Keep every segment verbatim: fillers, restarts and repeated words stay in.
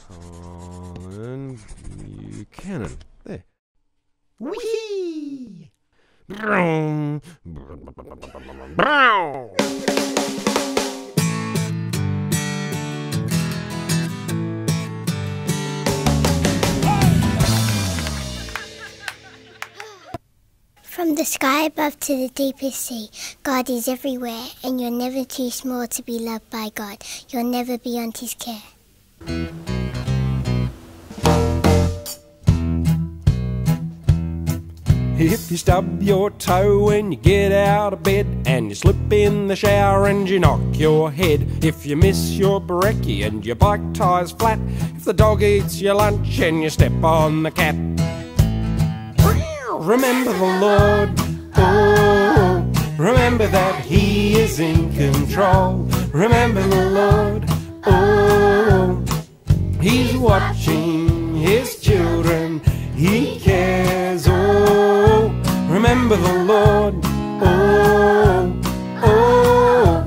Colin Buchanan. There. Whee! Brown. From the sky above to the deepest sea, God is everywhere, and you're never too small to be loved by God. You're never beyond His care. If you stub your toe when you get out of bed, and you slip in the shower and you knock your head, if you miss your breaky and your bike tire's flat, if the dog eats your lunch and you step on the cat, remember the Lord, oh, remember that He is in control. Remember the Lord, oh, He's watching His children, He cares, oh, remember the Lord, oh, oh.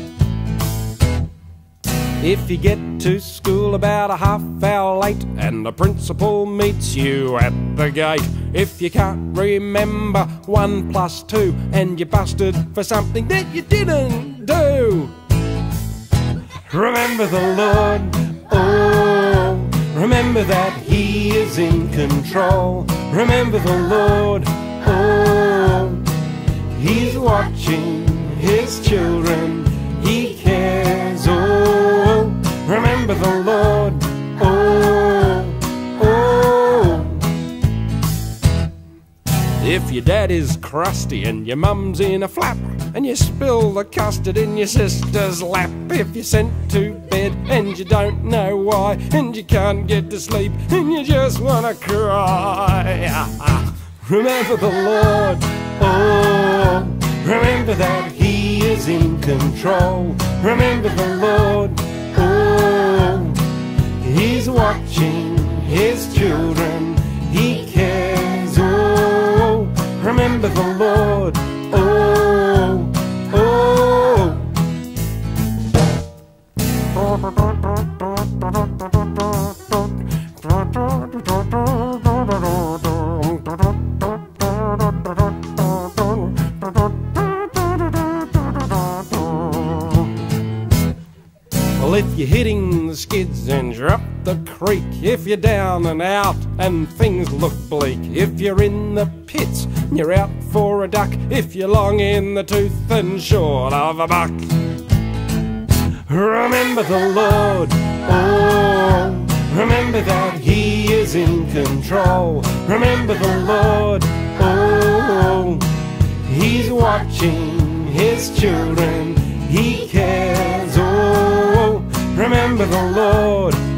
If you get to school about a half hour late and the principal meets you at the gate, if you can't remember one plus two and you're busted for something that you didn't do, remember the Lord, oh, remember that He is in control. Remember the Lord, oh, He's watching His children, He cares, oh, remember the Lord, oh, oh. If your dad is crusty and your mum's in a flap, and you spill the custard in your sister's lap, if you're sent to bed and you don't know why, and you can't get to sleep and you just wanna cry, remember the Lord, oh, remember that He is in control. Remember the Lord, oh, He's watching His children, He cares, oh, remember the Lord, oh, oh. Well, if you're hitting the skids and you're up the creek, if you're down and out and things look bleak, if you're in the pits and you're out for a duck, if you're long in the tooth and short of a buck, remember the Lord, oh, remember that He is in control. Remember the Lord, oh, He's watching His children, He cares, oh, remember the Lord,